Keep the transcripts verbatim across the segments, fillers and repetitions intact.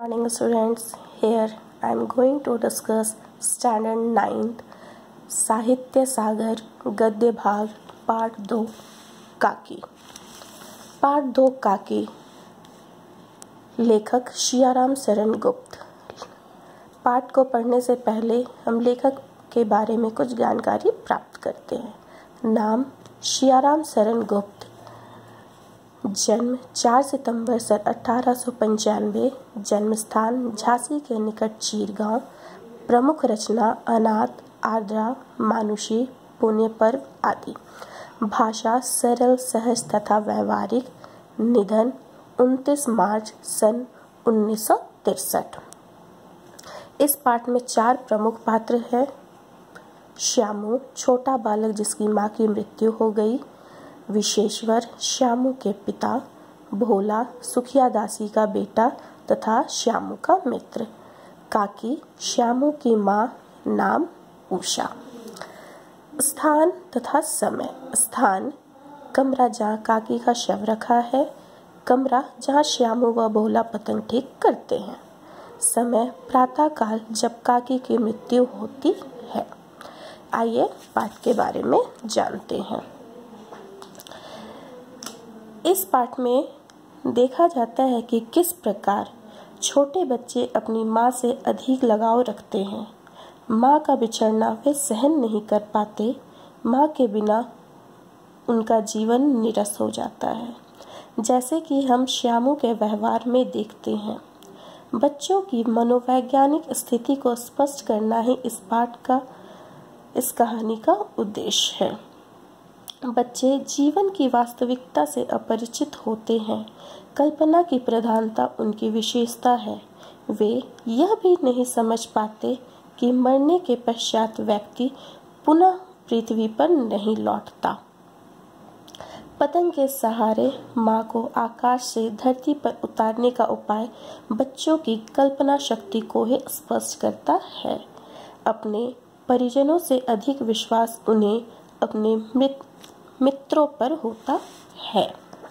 Morning students, here I am going to discuss standard ninth साहित्य सागर गद्य भाग part दो काकी। पार्ट दो काकी, लेखक शियाराम शरण गुप्त। पाठ को पढ़ने से पहले हम लेखक के बारे में कुछ जानकारी प्राप्त करते हैं। नाम शियाराम शरण गुप्त, जन्म चार सितंबर सन अठारह सौ पंचानवे, जन्म स्थान झांसी के निकट चीरगांव। प्रमुख रचना अनाथ, आर्द्रा, मानुषी, पुण्य पर्व आदि। भाषा सरल, सहज तथा व्यवहारिक। निधन उनतीस मार्च सन उन्नीस सौ तिरसठ। इस पाठ में चार प्रमुख पात्र हैं। श्यामू, छोटा बालक जिसकी मां की मृत्यु हो गई। विशेश्वर, श्यामू के पिता। भोला, सुखिया दासी का बेटा तथा श्यामू का मित्र। काकी, श्यामू की मां, नाम उषा। स्थान तथा समय। स्थान कमरा जहाँ काकी का शव रखा है। कमरा जहाँ श्यामू व भोला पतंग ठीक करते हैं। समय प्रातः काल जब काकी की मृत्यु होती है। आइए पाठ के बारे में जानते हैं। इस पाठ में देखा जाता है कि किस प्रकार छोटे बच्चे अपनी माँ से अधिक लगाव रखते हैं। माँ का बिछड़ना वे सहन नहीं कर पाते। माँ के बिना उनका जीवन निरस हो जाता है, जैसे कि हम श्यामू के व्यवहार में देखते हैं। बच्चों की मनोवैज्ञानिक स्थिति को स्पष्ट करना ही इस पाठ का इस कहानी का उद्देश्य है। बच्चे जीवन की वास्तविकता से अपरिचित होते हैं। कल्पना की प्रधानता उनकी विशेषता है। वे यह भी नहीं समझ पाते कि मरने के पश्चात व्यक्ति पुनः पृथ्वी पर नहीं लौटता। पतंग के सहारे माँ को आकाश से धरती पर उतारने का उपाय बच्चों की कल्पना शक्ति को ही स्पष्ट करता है। अपने परिजनों से अधिक विश्वास उन्हें अपने मृत मित्रों पर होता है।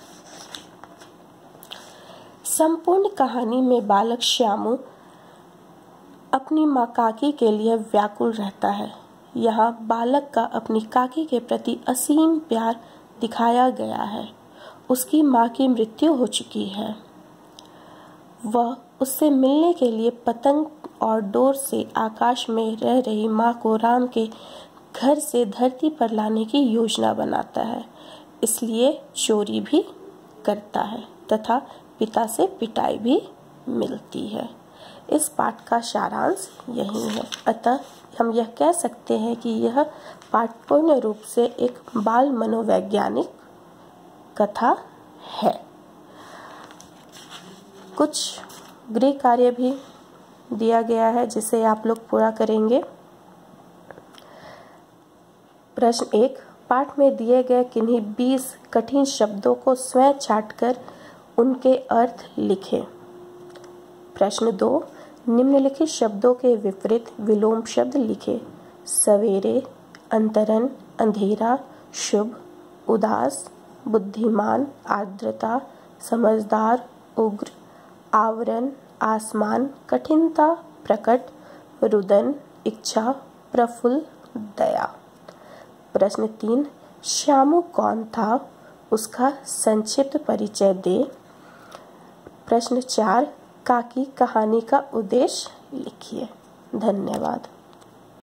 संपूर्ण कहानी में बालक श्यामू अपनी माँ काकी के लिए व्याकुल रहता है। यहाँ बालक का अपनी काकी के प्रति असीम प्यार दिखाया गया है। उसकी माँ की मृत्यु हो चुकी है। वह उससे मिलने के लिए पतंग और डोर से आकाश में रह रही माँ को राम के घर से धरती पर लाने की योजना बनाता है। इसलिए चोरी भी करता है तथा पिता से पिटाई भी मिलती है। इस पाठ का सारांश यही है। अतः हम यह कह सकते हैं कि यह पाठ पूर्ण रूप से एक बाल मनोवैज्ञानिक कथा है। कुछ गृह कार्य भी दिया गया है जिसे आप लोग पूरा करेंगे। प्रश्न एक, पाठ में दिए गए किन्हीं बीस कठिन शब्दों को स्वयं छांटकर उनके अर्थ लिखें। प्रश्न दो, निम्नलिखित शब्दों के विपरीत विलोम शब्द लिखें। सवेरे, अंतरन, अंधेरा, शुभ, उदास, बुद्धिमान, आर्द्रता, समझदार, उग्र, आवरण, आसमान, कठिनता, प्रकट, रुदन, इच्छा, प्रफुल्ल, दया। प्रश्न तीन, श्यामू कौन था, उसका संक्षिप्त परिचय दे। प्रश्न चार, काकी कहानी का उद्देश्य लिखिए। धन्यवाद।